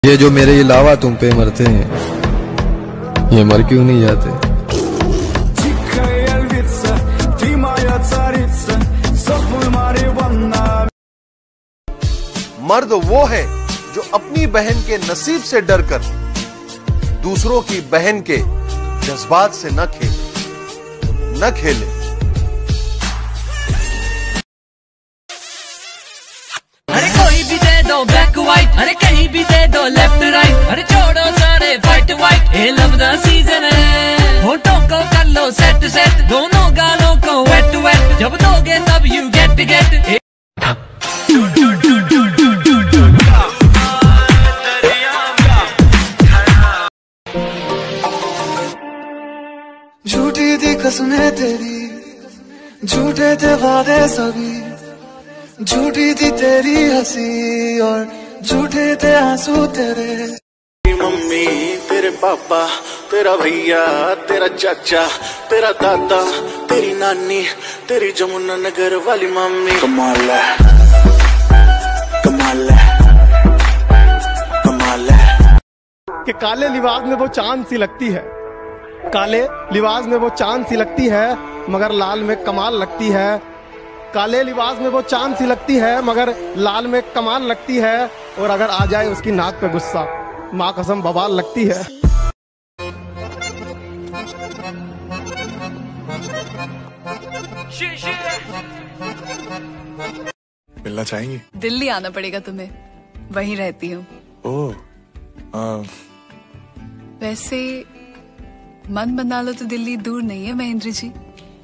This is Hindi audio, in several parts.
ये जो मेरे अलावा तुम पे मरते हैं, ये मर क्यों नहीं जाते? मर्द वो है जो अपनी बहन के नसीब से डरकर दूसरों की बहन के जज्बात से न खेले। अरे कोई भी दे दो ब्लैक व्हाइट, अरे कहीं भी दे दो लेफ्ट राइट, अरे छोड़ो सारे फाइट वाइट, ये लव दा सीजन है। होठों को कर लो सेट सेट, दोनों गालों को वेट वेट, जब दोगे तब यू गेट गेट। झूठी थी कसमें तेरी, झूठे थे वादे सभी, झूठी थी तेरी हंसी और झूठे थे आंसू तेरे। तेरी मम्मी, तेरे पापा, तेरा भैया, तेरा चाचा, तेरा दादा, तेरी नानी, तेरी जमुना नगर वाली मम्मी। कमाल है, कमाल है, कमाल है। कि काले लिबास में वो चांद सी लगती है, काले लिबास में वो चांद सी लगती है, मगर लाल में कमाल लगती है। काले लिबास में वो चांद सी लगती है, मगर लाल में कमाल लगती है। और अगर आ जाए उसकी नाक पे गुस्सा, माँ कसम बवाल लगती है। मिलना चाहेंगी? दिल्ली आना पड़ेगा तुम्हें, वहीं रहती हूँ। ओह, वैसे मन बना लो तो दिल्ली दूर नहीं है महेंद्र जी।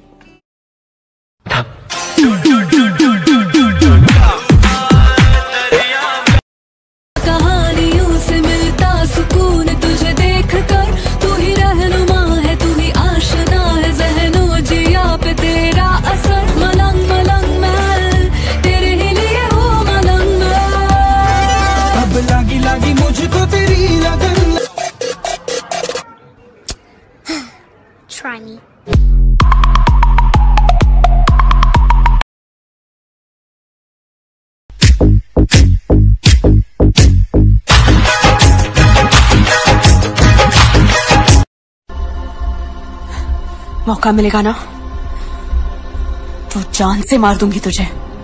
कहानियों से मिलता सुकून तुझे देख कर, तू ही रहनुमा है, तू ही आशना है, ज़हनो जिया पे तेरा असर। मलंग मलंग महल तेरे ही लिए हो मलंग महल। अब लागी लागी मुझको तेरी लगन। Try me. मौका मिलेगा ना तो जान से मार दूंगी तुझे।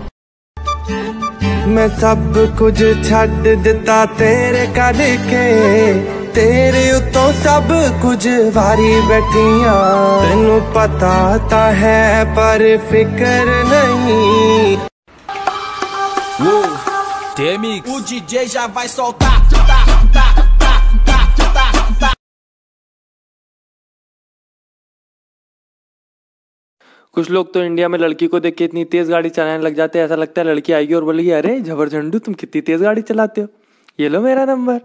मैं सब कुछ छड़ दिता तेरे करके, तेरे उतों सब कुछ वारी बैठियां। तेनू पता ता है पर फिक्र नहीं। O DJ já vai soltar. कुछ लोग तो इंडिया में लड़की को देख के इतनी तेज गाड़ी चलाने लग जाते हैं, ऐसा लगता है लड़की आएगी और बोलेगी अरे झबर झंडू तुम कितनी तेज गाड़ी चलाते हो, ये लो मेरा number.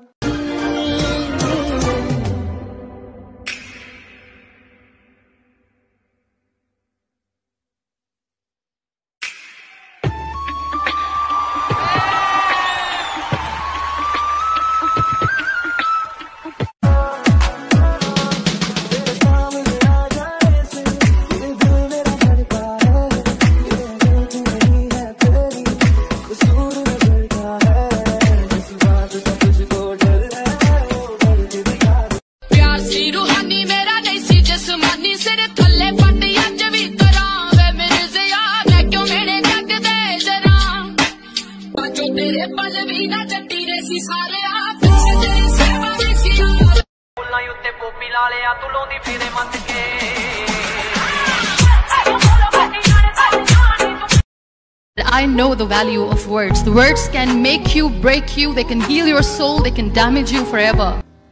I know the value of words. The words can make you, break you, they can heal your soul, they can damage you forever.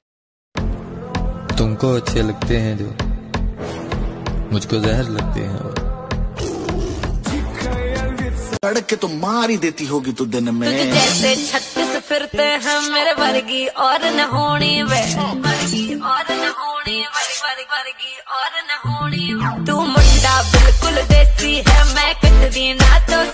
तुमको अच्छे लगते हैं जो मुझको जहर लगते हैं। और सड़क के तो मार ही देती होगी तू दिन में। तुझे जैसे 36 फिरते हैं मेरे वर्गी और न होनी वे, वर्गी और न होनी, वर्गी और न होनी। तू मुंडा बिल्कुल देसी है, मैं कटदी ना तो